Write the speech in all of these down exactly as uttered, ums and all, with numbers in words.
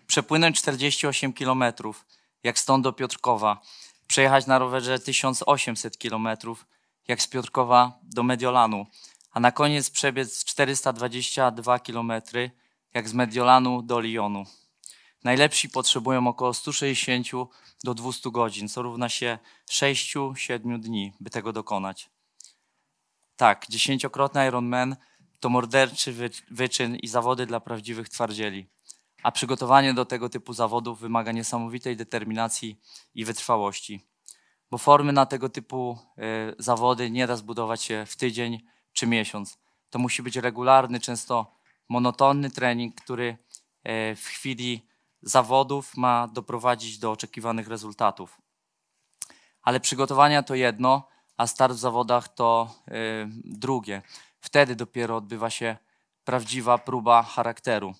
przepłynąć czterdzieści osiem kilometrów, jak stąd do Piotrkowa, przejechać na rowerze tysiąc osiemset kilometrów, jak z Piotrkowa do Mediolanu, a na koniec przebiec czterysta dwadzieścia dwa kilometry, jak z Mediolanu do Lyonu. Najlepsi potrzebują około sto sześćdziesiąt do dwustu godzin, co równa się sześciu do siedmiu dni, by tego dokonać. Tak, dziesięciokrotny Ironman to morderczy wy wyczyn i zawody dla prawdziwych twardzieli. A przygotowanie do tego typu zawodów wymaga niesamowitej determinacji i wytrwałości. Bo formy na tego typu y, zawody nie da zbudować się w tydzień czy miesiąc. To musi być regularny, często monotonny trening, który y, w chwili zawodów ma doprowadzić do oczekiwanych rezultatów. Ale przygotowania to jedno, a start w zawodach to y, drugie. Wtedy dopiero odbywa się prawdziwa próba charakteru.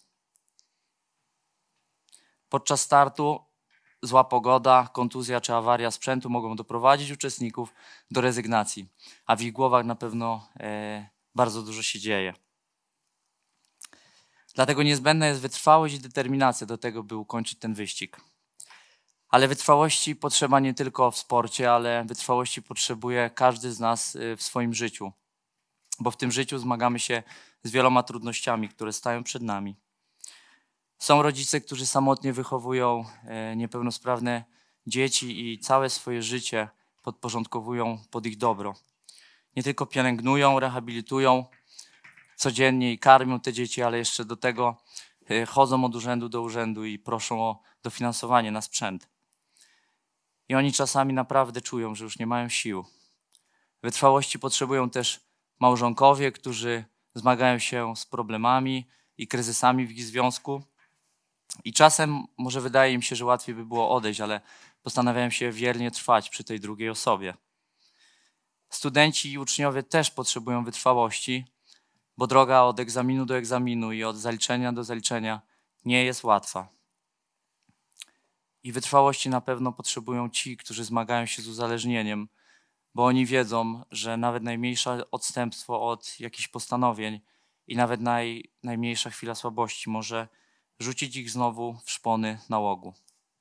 Podczas startu zła pogoda, kontuzja czy awaria sprzętu mogą doprowadzić uczestników do rezygnacji, a w ich głowach na pewno e, bardzo dużo się dzieje. Dlatego niezbędna jest wytrwałość i determinacja do tego, by ukończyć ten wyścig. Ale wytrwałości potrzeba nie tylko w sporcie, ale wytrwałości potrzebuje każdy z nas w swoim życiu, bo w tym życiu zmagamy się z wieloma trudnościami, które stają przed nami. Są rodzice, którzy samotnie wychowują niepełnosprawne dzieci i całe swoje życie podporządkowują pod ich dobro. Nie tylko pielęgnują, rehabilitują codziennie i karmią te dzieci, ale jeszcze do tego chodzą od urzędu do urzędu i proszą o dofinansowanie na sprzęt. I oni czasami naprawdę czują, że już nie mają sił. Wytrwałości potrzebują też małżonkowie, którzy zmagają się z problemami i kryzysami w ich związku. I czasem może wydaje im się, że łatwiej by było odejść, ale postanawiają się wiernie trwać przy tej drugiej osobie. Studenci i uczniowie też potrzebują wytrwałości, bo droga od egzaminu do egzaminu i od zaliczenia do zaliczenia nie jest łatwa. I wytrwałości na pewno potrzebują ci, którzy zmagają się z uzależnieniem, bo oni wiedzą, że nawet najmniejsze odstępstwo od jakichś postanowień i nawet naj, najmniejsza chwila słabości może rzucić ich znowu w szpony nałogu.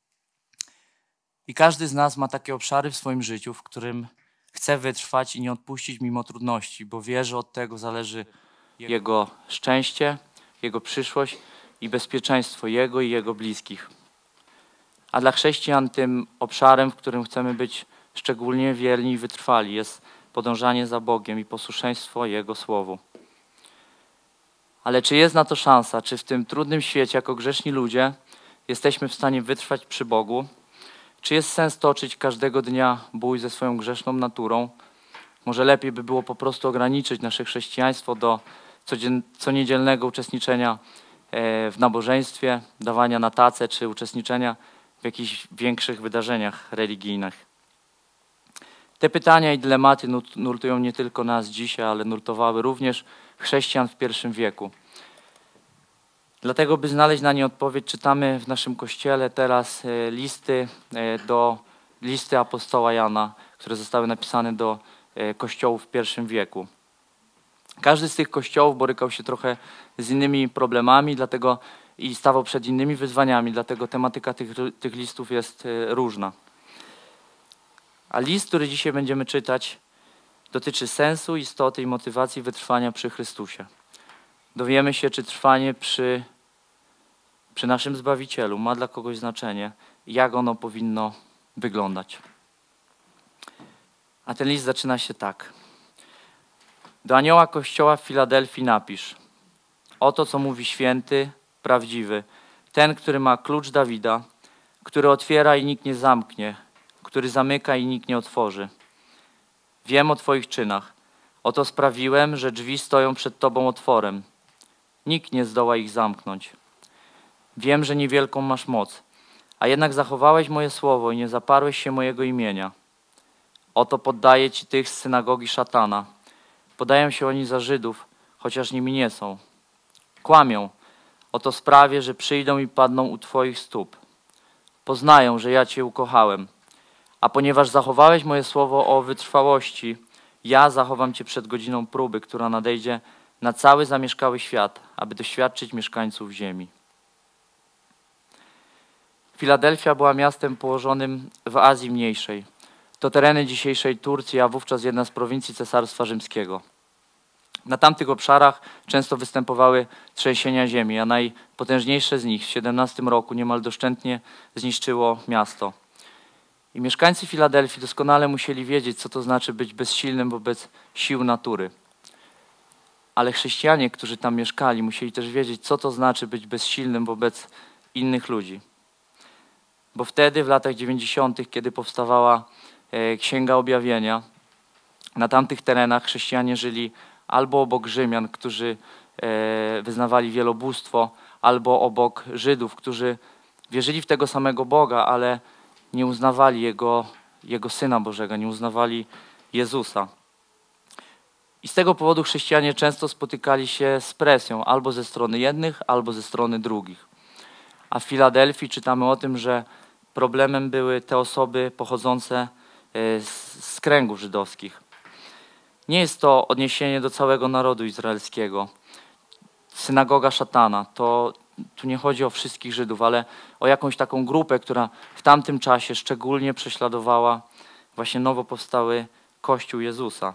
I każdy z nas ma takie obszary w swoim życiu, w którym chce wytrwać i nie odpuścić mimo trudności, bo wie, że od tego zależy jego szczęście, jego przyszłość i bezpieczeństwo jego i jego bliskich. A dla chrześcijan tym obszarem, w którym chcemy być szczególnie wierni i wytrwali, jest podążanie za Bogiem i posłuszeństwo Jego Słowu. Ale czy jest na to szansa? Czy w tym trudnym świecie, jako grzeszni ludzie, jesteśmy w stanie wytrwać przy Bogu? Czy jest sens toczyć każdego dnia bój ze swoją grzeszną naturą? Może lepiej by było po prostu ograniczyć nasze chrześcijaństwo do coniedzielnego uczestniczenia w nabożeństwie, dawania na tacę czy uczestniczenia w jakichś większych wydarzeniach religijnych. Te pytania i dylematy nurtują nie tylko nas dzisiaj, ale nurtowały również chrześcijan w pierwszym wieku. Dlatego, by znaleźć na nie odpowiedź, czytamy w naszym kościele teraz listy do listy apostoła Jana, które zostały napisane do kościołów w pierwszym wieku. Każdy z tych kościołów borykał się trochę z innymi problemami, dlatego i stawał przed innymi wyzwaniami, dlatego tematyka tych, tych listów jest różna. A list, który dzisiaj będziemy czytać, dotyczy sensu, istoty i motywacji wytrwania przy Chrystusie. Dowiemy się, czy trwanie przy, przy naszym Zbawicielu ma dla kogoś znaczenie i jak ono powinno wyglądać. A ten list zaczyna się tak. Do anioła kościoła w Filadelfii napisz: oto co mówi święty, prawdziwy, ten, który ma klucz Dawida, który otwiera i nikt nie zamknie, który zamyka i nikt nie otworzy. Wiem o Twoich czynach. Oto sprawiłem, że drzwi stoją przed Tobą otworem. Nikt nie zdoła ich zamknąć. Wiem, że niewielką masz moc, a jednak zachowałeś moje słowo i nie zaparłeś się mojego imienia. Oto poddaję Ci tych z synagogi szatana. Podają się oni za Żydów, chociaż nimi nie są. Kłamią. Oto sprawię, że przyjdą i padną u Twoich stóp. Poznają, że ja Cię ukochałem. A ponieważ zachowałeś moje słowo o wytrwałości, ja zachowam Cię przed godziną próby, która nadejdzie na cały zamieszkały świat, aby doświadczyć mieszkańców ziemi. Filadelfia była miastem położonym w Azji Mniejszej. To tereny dzisiejszej Turcji, a wówczas jedna z prowincji Cesarstwa Rzymskiego. Na tamtych obszarach często występowały trzęsienia ziemi, a najpotężniejsze z nich w siedemnastym roku niemal doszczętnie zniszczyło miasto. I mieszkańcy Filadelfii doskonale musieli wiedzieć, co to znaczy być bezsilnym wobec sił natury. Ale chrześcijanie, którzy tam mieszkali, musieli też wiedzieć, co to znaczy być bezsilnym wobec innych ludzi. Bo wtedy, w latach dziewięćdziesiątych, kiedy powstawała e, Księga Objawienia, na tamtych terenach chrześcijanie żyli albo obok Rzymian, którzy e, wyznawali wielobóstwo, albo obok Żydów, którzy wierzyli w tego samego Boga, ale nie uznawali Jego, Jego Syna Bożego, nie uznawali Jezusa. I z tego powodu chrześcijanie często spotykali się z presją albo ze strony jednych, albo ze strony drugich. A w Filadelfii czytamy o tym, że problemem były te osoby pochodzące z, z kręgów żydowskich. Nie jest to odniesienie do całego narodu izraelskiego. Synagoga szatana, to tu nie chodzi o wszystkich Żydów, ale o jakąś taką grupę, która w tamtym czasie szczególnie prześladowała właśnie nowo powstały Kościół Jezusa.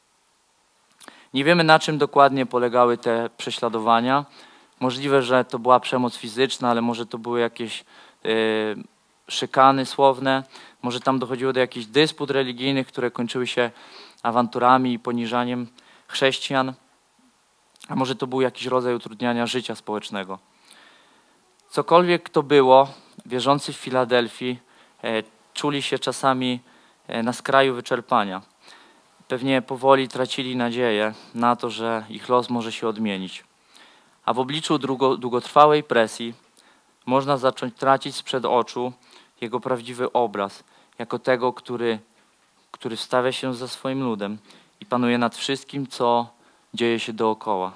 Nie wiemy, na czym dokładnie polegały te prześladowania. Możliwe, że to była przemoc fizyczna, ale może to były jakieś yy, szykany słowne. Może tam dochodziło do jakichś dysput religijnych, które kończyły się awanturami i poniżaniem chrześcijan. A może to był jakiś rodzaj utrudniania życia społecznego. Cokolwiek to było, wierzący w Filadelfii e, czuli się czasami e, na skraju wyczerpania. Pewnie powoli tracili nadzieję na to, że ich los może się odmienić. A w obliczu długo, długotrwałej presji można zacząć tracić sprzed oczu jego prawdziwy obraz, jako tego, który, który wstawia się za swoim ludem i panuje nad wszystkim, co dzieje się dookoła.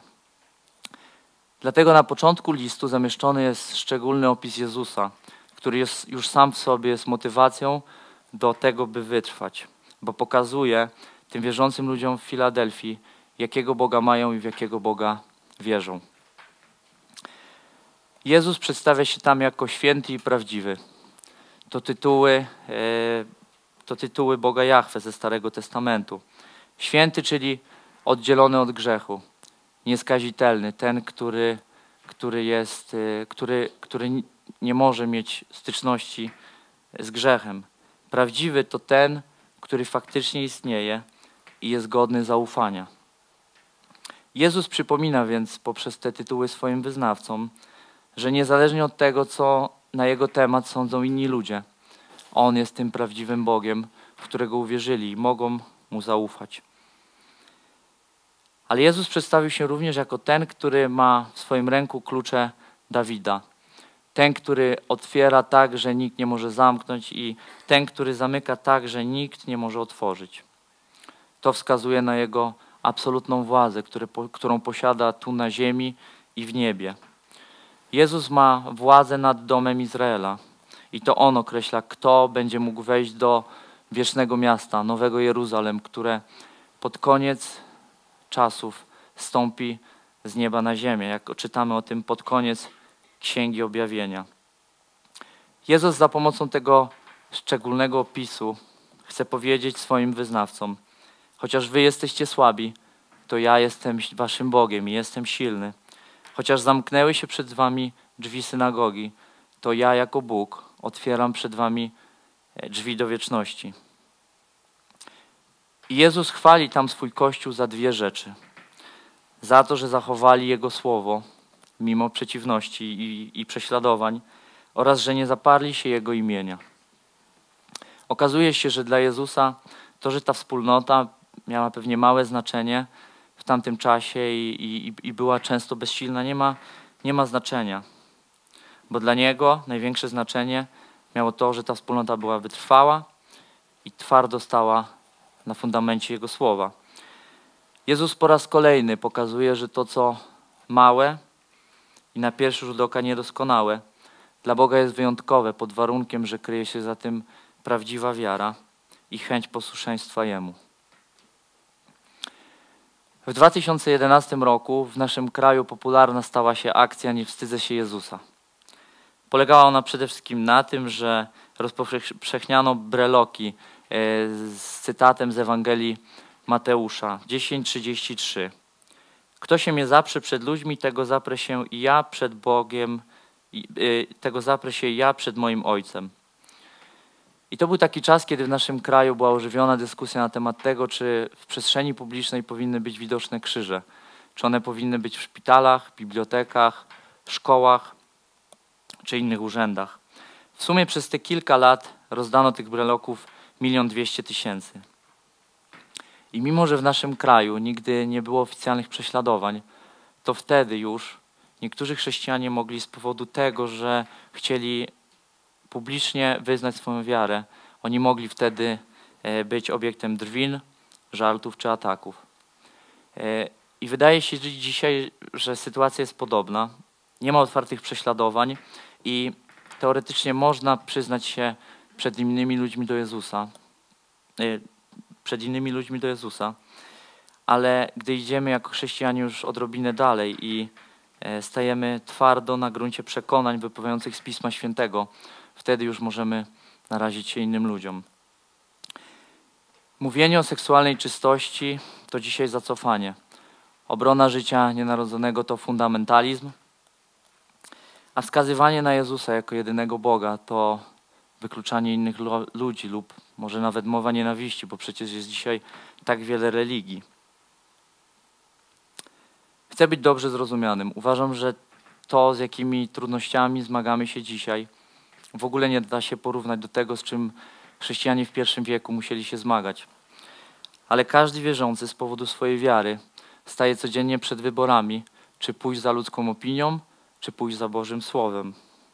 Dlatego na początku listu zamieszczony jest szczególny opis Jezusa, który jest, już sam w sobie jest motywacją do tego, by wytrwać, bo pokazuje tym wierzącym ludziom w Filadelfii, jakiego Boga mają i w jakiego Boga wierzą. Jezus przedstawia się tam jako święty i prawdziwy. To tytuły, e, to tytuły Boga Jahwe ze Starego Testamentu. Święty, czyli oddzielony od grzechu. Nieskazitelny, ten, który, który, jest, e, który, który nie może mieć styczności z grzechem. Prawdziwy to ten, który faktycznie istnieje i jest godny zaufania. Jezus przypomina więc poprzez te tytuły swoim wyznawcom, że niezależnie od tego, co na Jego temat sądzą inni ludzie, On jest tym prawdziwym Bogiem, w którego uwierzyli i mogą Mu zaufać. Ale Jezus przedstawił się również jako ten, który ma w swoim ręku klucze Dawida. Ten, który otwiera tak, że nikt nie może zamknąć i ten, który zamyka tak, że nikt nie może otworzyć. To wskazuje na Jego absolutną władzę, który, którą posiada tu na ziemi i w niebie. Jezus ma władzę nad domem Izraela i to On określa, kto będzie mógł wejść do wiecznego miasta, Nowego Jeruzalem, które pod koniec czasów stąpi z nieba na ziemię, jak czytamy o tym pod koniec Księgi Objawienia. Jezus za pomocą tego szczególnego opisu chce powiedzieć swoim wyznawcom: chociaż wy jesteście słabi, to ja jestem waszym Bogiem i jestem silny. Chociaż zamknęły się przed wami drzwi synagogi, to ja jako Bóg otwieram przed wami drzwi do wieczności. I Jezus chwali tam swój Kościół za dwie rzeczy. Za to, że zachowali Jego słowo mimo przeciwności i, i prześladowań oraz, że nie zaparli się Jego imienia. Okazuje się, że dla Jezusa to, że ta wspólnota miała pewnie małe znaczenie w tamtym czasie i, i, i była często bezsilna, nie ma, nie ma znaczenia. Bo dla Niego największe znaczenie miało to, że ta wspólnota była wytrwała i twardo stała na fundamencie Jego słowa. Jezus po raz kolejny pokazuje, że to, co małe i na pierwszy rzut oka niedoskonałe, dla Boga jest wyjątkowe pod warunkiem, że kryje się za tym prawdziwa wiara i chęć posłuszeństwa Jemu. W dwa tysiące jedenastym roku w naszym kraju popularna stała się akcja Nie wstydzę się Jezusa. Polegała ona przede wszystkim na tym, że rozpowszechniano breloki z cytatem z Ewangelii Mateusza dziesięć trzydzieści trzy. Kto się mnie zaprze przed ludźmi, tego zaprę się i ja przed Bogiem, tego zaprę się ja przed moim Ojcem. I to był taki czas, kiedy w naszym kraju była ożywiona dyskusja na temat tego, czy w przestrzeni publicznej powinny być widoczne krzyże. Czy one powinny być w szpitalach, bibliotekach, szkołach czy innych urzędach. W sumie przez te kilka lat rozdano tych breloków milion dwieście tysięcy. I mimo, że w naszym kraju nigdy nie było oficjalnych prześladowań, to wtedy już niektórzy chrześcijanie mogli z powodu tego, że chcieli publicznie wyznać swoją wiarę, oni mogli wtedy być obiektem drwin, żartów czy ataków. I wydaje się dzisiaj, że sytuacja jest podobna. Nie ma otwartych prześladowań i teoretycznie można przyznać się przed innymi ludźmi do Jezusa, przed innymi ludźmi do Jezusa, ale gdy idziemy jako chrześcijanie już odrobinę dalej i stajemy twardo na gruncie przekonań wypływających z Pisma Świętego, wtedy już możemy narazić się innym ludziom. Mówienie o seksualnej czystości to dzisiaj zacofanie. Obrona życia nienarodzonego to fundamentalizm, a wskazywanie na Jezusa jako jedynego Boga to wykluczanie innych ludzi lub może nawet mowa nienawiści, bo przecież jest dzisiaj tak wiele religii. Chcę być dobrze zrozumianym. Uważam, że to, z jakimi trudnościami zmagamy się dzisiaj, w ogóle nie da się porównać do tego, z czym chrześcijanie w pierwszym wieku musieli się zmagać. Ale każdy wierzący z powodu swojej wiary staje codziennie przed wyborami, czy pójść za ludzką opinią, czy pójść za Bożym Słowem.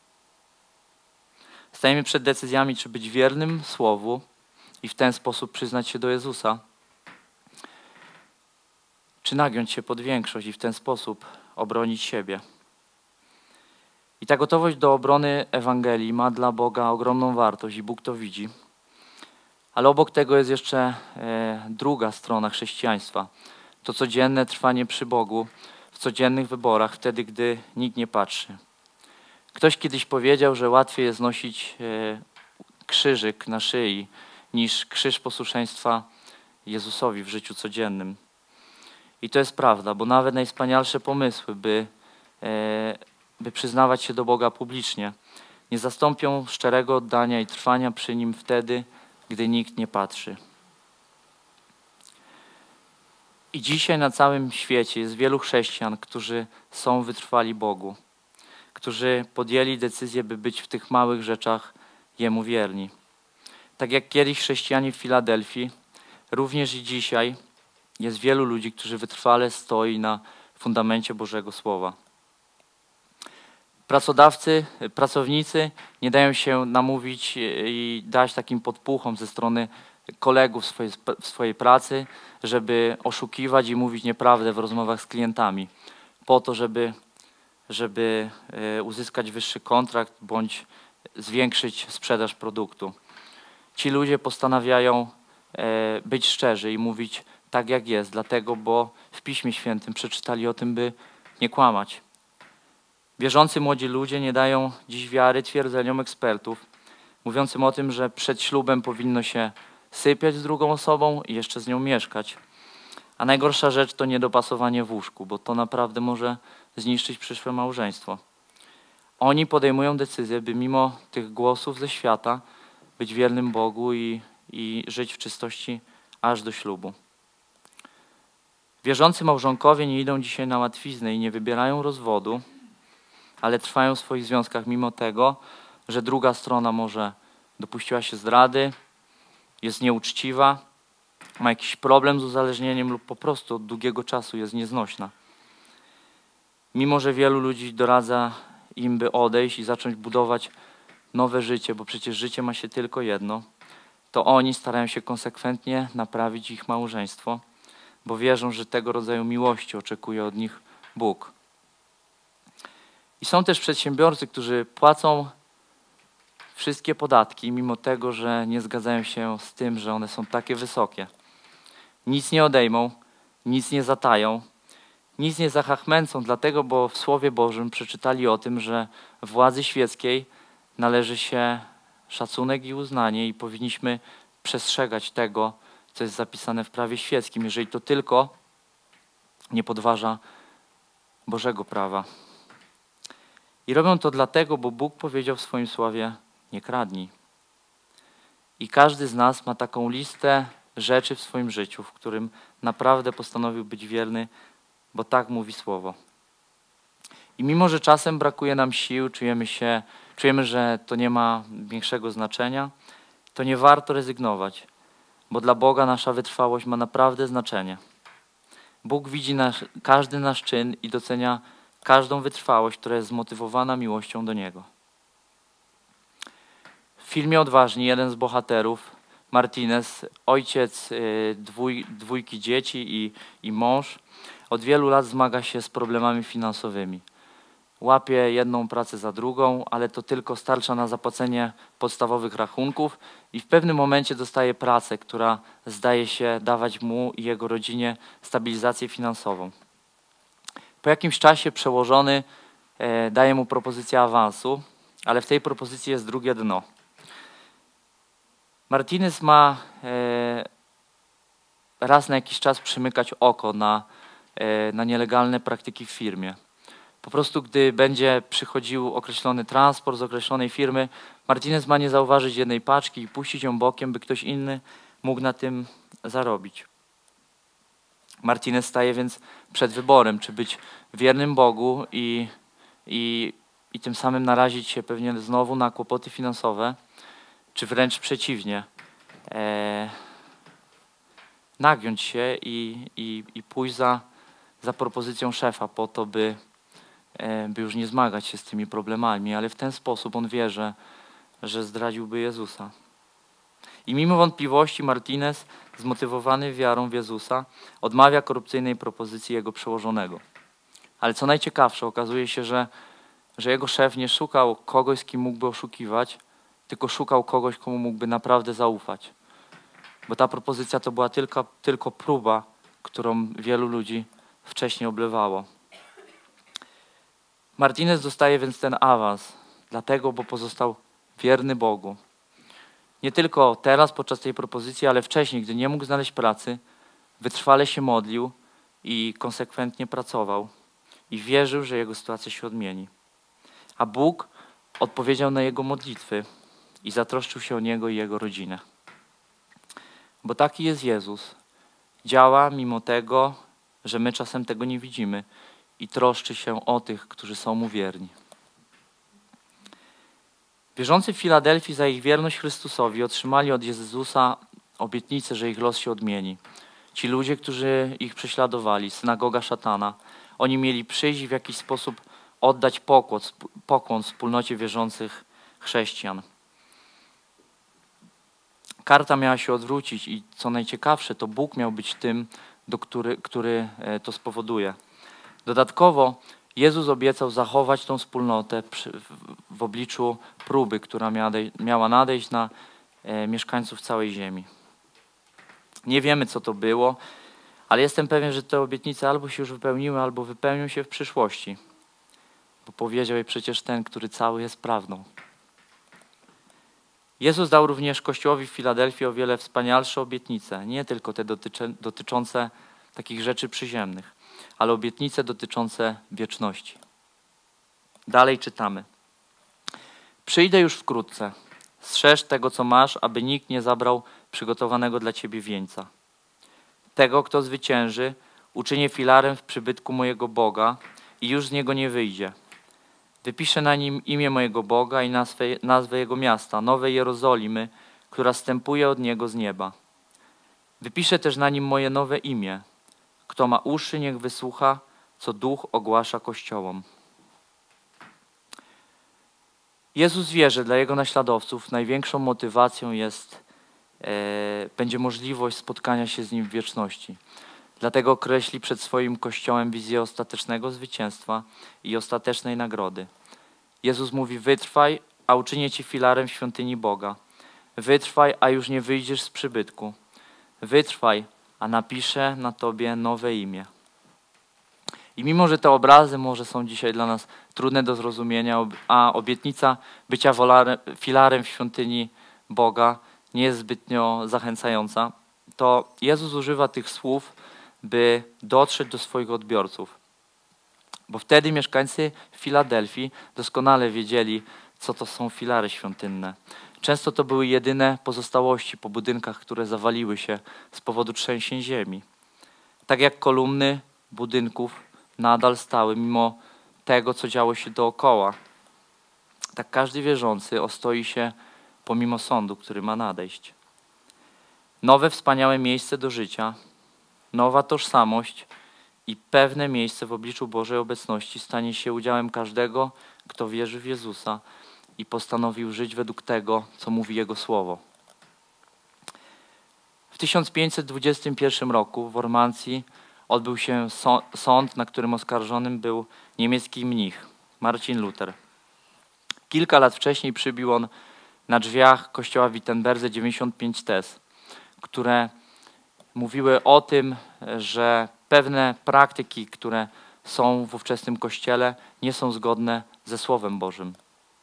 Stajemy przed decyzjami, czy być wiernym Słowu i w ten sposób przyznać się do Jezusa, czy nagiąć się pod większość i w ten sposób obronić siebie. I ta gotowość do obrony Ewangelii ma dla Boga ogromną wartość i Bóg to widzi. Ale obok tego jest jeszcze e, druga strona chrześcijaństwa. To codzienne trwanie przy Bogu, w codziennych wyborach, wtedy, gdy nikt nie patrzy. Ktoś kiedyś powiedział, że łatwiej jest nosić e, krzyżyk na szyi, niż krzyż posłuszeństwa Jezusowi w życiu codziennym. I to jest prawda, bo nawet najwspanialsze pomysły, by, e, by przyznawać się do Boga publicznie, nie zastąpią szczerego oddania i trwania przy Nim wtedy, gdy nikt nie patrzy. I dzisiaj na całym świecie jest wielu chrześcijan, którzy są wytrwali Bogu, którzy podjęli decyzję, by być w tych małych rzeczach Jemu wierni. Tak jak kiedyś chrześcijanie w Filadelfii, również i dzisiaj jest wielu ludzi, którzy wytrwale stoi na fundamencie Bożego Słowa. Pracodawcy, pracownicy nie dają się namówić i dać takim podpuchom ze strony kolegów w swojej, w swojej pracy, żeby oszukiwać i mówić nieprawdę w rozmowach z klientami, po to, żeby, żeby uzyskać wyższy kontrakt bądź zwiększyć sprzedaż produktu. Ci ludzie postanawiają być szczerzy i mówić tak, jak jest, dlatego, bo w Piśmie Świętym przeczytali o tym, by nie kłamać. Wierzący młodzi ludzie nie dają dziś wiary twierdzeniom ekspertów, mówiącym o tym, że przed ślubem powinno się sypiać z drugą osobą i jeszcze z nią mieszkać. A najgorsza rzecz to niedopasowanie w łóżku, bo to naprawdę może zniszczyć przyszłe małżeństwo. Oni podejmują decyzję, by mimo tych głosów ze świata być wiernym Bogu i, i żyć w czystości aż do ślubu. Wierzący małżonkowie nie idą dzisiaj na łatwiznę i nie wybierają rozwodu, ale trwają w swoich związkach mimo tego, że druga strona może dopuściła się zdrady, jest nieuczciwa, ma jakiś problem z uzależnieniem lub po prostu od długiego czasu jest nieznośna. Mimo że wielu ludzi doradza im, by odejść i zacząć budować nowe życie, bo przecież życie ma się tylko jedno, to oni starają się konsekwentnie naprawić ich małżeństwo, bo wierzą, że tego rodzaju miłości oczekuje od nich Bóg. I są też przedsiębiorcy, którzy płacą wszystkie podatki, mimo tego, że nie zgadzają się z tym, że one są takie wysokie. Nic nie odejmą, nic nie zatają, Nic nie zachachmęcą, dlatego, bo w Słowie Bożym przeczytali o tym, że władzy świeckiej należy się szacunek i uznanie i powinniśmy przestrzegać tego, co jest zapisane w prawie świeckim, jeżeli to tylko nie podważa Bożego prawa. I robią to dlatego, bo Bóg powiedział w swoim słowie: nie kradnij. I każdy z nas ma taką listę rzeczy w swoim życiu, w którym naprawdę postanowił być wierny, bo tak mówi Słowo. I mimo, że czasem brakuje nam sił, czujemy się, czujemy, że to nie ma większego znaczenia, to nie warto rezygnować, bo dla Boga nasza wytrwałość ma naprawdę znaczenie. Bóg widzi nasz, każdy nasz czyn i docenia każdą wytrwałość, która jest zmotywowana miłością do Niego. W filmie Odważni jeden z bohaterów, Martinez, ojciec dwój, dwójki dzieci i, i mąż, od wielu lat zmaga się z problemami finansowymi. Łapie jedną pracę za drugą, ale to tylko starcza na zapłacenie podstawowych rachunków i w pewnym momencie dostaje pracę, która zdaje się dawać mu i jego rodzinie stabilizację finansową. Po jakimś czasie przełożony e, daje mu propozycję awansu, ale w tej propozycji jest drugie dno. Martinez ma e, raz na jakiś czas przymykać oko na, e, na nielegalne praktyki w firmie. Po prostu gdy będzie przychodził określony transport z określonej firmy, Martinez ma nie zauważyć jednej paczki i puścić ją bokiem, by ktoś inny mógł na tym zarobić. Martinez staje więc przed wyborem, czy być wiernym Bogu i, i, i tym samym narazić się pewnie znowu na kłopoty finansowe, czy wręcz przeciwnie, e, nagiąć się i, i, i pójść za, za propozycją szefa po to, by by już nie zmagać się z tymi problemami, ale w ten sposób on wie, że, że zdradziłby Jezusa. I mimo wątpliwości Martinez, zmotywowany wiarą w Jezusa, odmawia korupcyjnej propozycji jego przełożonego. Ale co najciekawsze, okazuje się, że, że jego szef nie szukał kogoś, z kim mógłby oszukiwać, tylko szukał kogoś, komu mógłby naprawdę zaufać. Bo ta propozycja to była tylko, tylko próba, którą wielu ludzi wcześniej oblewało. Martinez dostaje więc ten awans, dlatego, bo pozostał wierny Bogu. Nie tylko teraz podczas tej propozycji, ale wcześniej, gdy nie mógł znaleźć pracy, wytrwale się modlił i konsekwentnie pracował i wierzył, że jego sytuacja się odmieni. A Bóg odpowiedział na jego modlitwy i zatroszczył się o niego i jego rodzinę. Bo taki jest Jezus. Działa mimo tego, że my czasem tego nie widzimy, i troszczy się o tych, którzy są mu wierni. Wierzący w Filadelfii za ich wierność Chrystusowi otrzymali od Jezusa obietnicę, że ich los się odmieni. Ci ludzie, którzy ich prześladowali, synagoga szatana, oni mieli przyjść i w jakiś sposób oddać pokłon, pokłon wspólnocie wierzących chrześcijan. Karta miała się odwrócić i co najciekawsze, to Bóg miał być tym, do który, który to spowoduje. Dodatkowo Jezus obiecał zachować tą wspólnotę w obliczu próby, która miała nadejść na mieszkańców całej ziemi. Nie wiemy, co to było, ale jestem pewien, że te obietnice albo się już wypełniły, albo wypełnią się w przyszłości. Bo powiedział je przecież ten, który cały jest prawdą. Jezus dał również Kościołowi w Filadelfii o wiele wspanialsze obietnice, nie tylko te dotyczy, dotyczące takich rzeczy przyziemnych, ale obietnice dotyczące wieczności. Dalej czytamy. Przyjdę już wkrótce. Strzeż tego, co masz, aby nikt nie zabrał przygotowanego dla ciebie wieńca. Tego, kto zwycięży, uczynię filarem w przybytku mojego Boga i już z niego nie wyjdzie. Wypiszę na nim imię mojego Boga i nazwę, nazwę jego miasta, Nowej Jerozolimy, która zstępuje od niego z nieba. Wypiszę też na nim moje nowe imię. Kto ma uszy, niech wysłucha, co Duch ogłasza Kościołom. Jezus wie, że dla Jego naśladowców największą motywacją jest, e, będzie możliwość spotkania się z Nim w wieczności. Dlatego określi przed swoim Kościołem wizję ostatecznego zwycięstwa i ostatecznej nagrody. Jezus mówi: wytrwaj, a uczynię Cię filarem w świątyni Boga. Wytrwaj, a już nie wyjdziesz z przybytku. Wytrwaj, a napiszę na Tobie nowe imię. I mimo, że te obrazy może są dzisiaj dla nas trudne do zrozumienia, a obietnica bycia wolarem, filarem w świątyni Boga nie jest zbytnio zachęcająca, to Jezus używa tych słów, by dotrzeć do swoich odbiorców. Bo wtedy mieszkańcy Filadelfii doskonale wiedzieli, co to są filary świątynne. Często to były jedyne pozostałości po budynkach, które zawaliły się z powodu trzęsień ziemi. Tak jak kolumny budynków nadal stały mimo tego, co działo się dookoła, tak każdy wierzący ostoi się pomimo sądu, który ma nadejść. Nowe, wspaniałe miejsce do życia, nowa tożsamość i pewne miejsce w obliczu Bożej obecności stanie się udziałem każdego, kto wierzy w Jezusa i postanowił żyć według tego, co mówi Jego Słowo. W tysiąc pięćset dwudziestym pierwszym roku w Wormancji odbył się sąd, na którym oskarżonym był niemiecki mnich Marcin Luther. Kilka lat wcześniej przybił on na drzwiach kościoła w Wittenberdze dziewięćdziesiąt pięć tez, które mówiły o tym, że pewne praktyki, które są w ówczesnym kościele, nie są zgodne ze Słowem Bożym.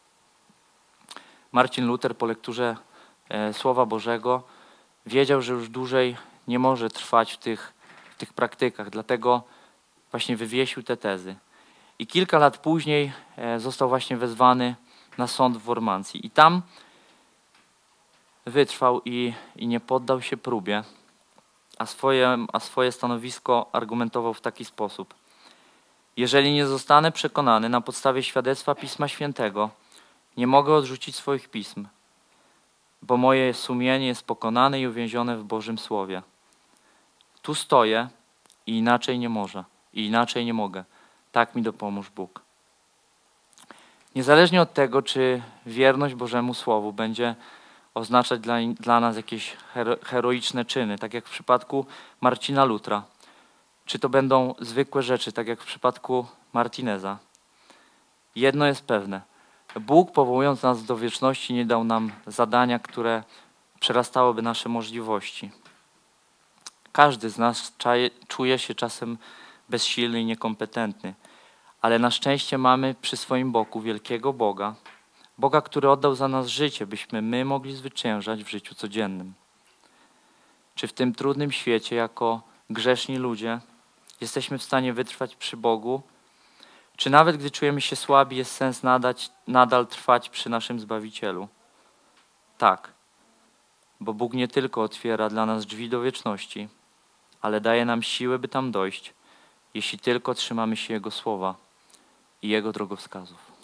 Marcin Luther po lekturze e, Słowa Bożego wiedział, że już dłużej nie może trwać w tych, w tych praktykach, dlatego właśnie wywiesił te tezy. I kilka lat później e, został właśnie wezwany na sąd w Wormancji. I tam wytrwał i, i nie poddał się próbie, a swoje, a swoje stanowisko argumentował w taki sposób. Jeżeli nie zostanę przekonany na podstawie świadectwa Pisma Świętego, nie mogę odrzucić swoich pism, bo moje sumienie jest pokonane i uwięzione w Bożym Słowie. Tu stoję i inaczej nie może, i inaczej nie mogę. Tak mi dopomóż Bóg. Niezależnie od tego, czy wierność Bożemu Słowu będzie oznaczać dla, dla nas jakieś hero, heroiczne czyny, tak jak w przypadku Marcina Lutra, czy to będą zwykłe rzeczy, tak jak w przypadku Martineza. Jedno jest pewne. Bóg, powołując nas do wieczności, nie dał nam zadania, które przerastałoby nasze możliwości. Każdy z nas czaje, czuje się czasem bezsilny i niekompetentny, ale na szczęście mamy przy swoim boku wielkiego Boga, Boga, który oddał za nas życie, byśmy my mogli zwyciężać w życiu codziennym. Czy w tym trudnym świecie, jako grzeszni ludzie, jesteśmy w stanie wytrwać przy Bogu? Czy nawet gdy czujemy się słabi, jest sens nadać, nadal trwać przy naszym Zbawicielu? Tak, bo Bóg nie tylko otwiera dla nas drzwi do wieczności, ale daje nam siłę, by tam dojść, jeśli tylko trzymamy się Jego słowa i Jego drogowskazów.